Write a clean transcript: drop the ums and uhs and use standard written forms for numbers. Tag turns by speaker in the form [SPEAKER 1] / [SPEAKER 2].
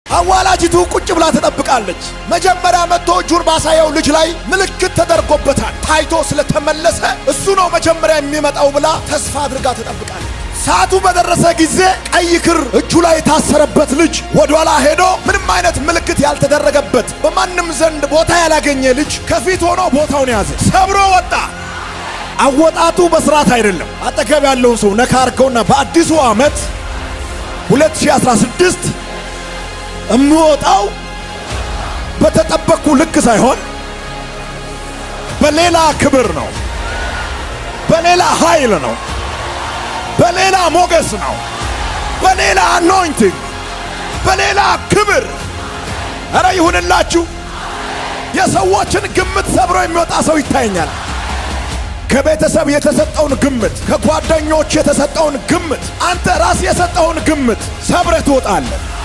[SPEAKER 1] አዋላጅቱ ቁጭ ብላ ተጠብቃለች መጀመሪያ መጥቶ ጁር ባሳየው ልጅ ላይ ምልክት ተደርጎበታል ታይቶ ስለተመለሰ እሱ ነው መጀመሪያ የሚመጣው ብላ ተስፋ አድርጋ ተጠብቃለች ሰዓቱ በደረሰ ጊዜ ቀይ ክር እጁ ላይ ታሰረበት ልጅ ወደኋላ ሄዶ ምንም አይነት ምልክት ያልተደረገበት በማንም ዘንድ ቦታ ያላገኘ ልጅ ከፊት ሆኖ ቦታውን ያዘ ሰብሮ ወጣ አወጣቱ በስርዓት አይደለም አጠገብ ያለው ሰው ነካርከውና በአዲሱ ዓመት 2016 እምወጣው በተጠበቁ ልክ ሳይሆን በሌላ ክብር ነው በሌላ ኃይል ነው በሌላ ሞገስ ነው በሌላ አኖይንቲንግ በሌላ ክብር አረ ይሁንላችሁ የሰዎችን ግምት ሰብሮ የሚወጣ ሰው ይታየኛል ከቤተሰብ የተሰጠውን ግምት ከጓደኞች የተሰጠውን ግምት አንተ ራስ የሰጠውን ግምት ሰብረህ ትወጣለህ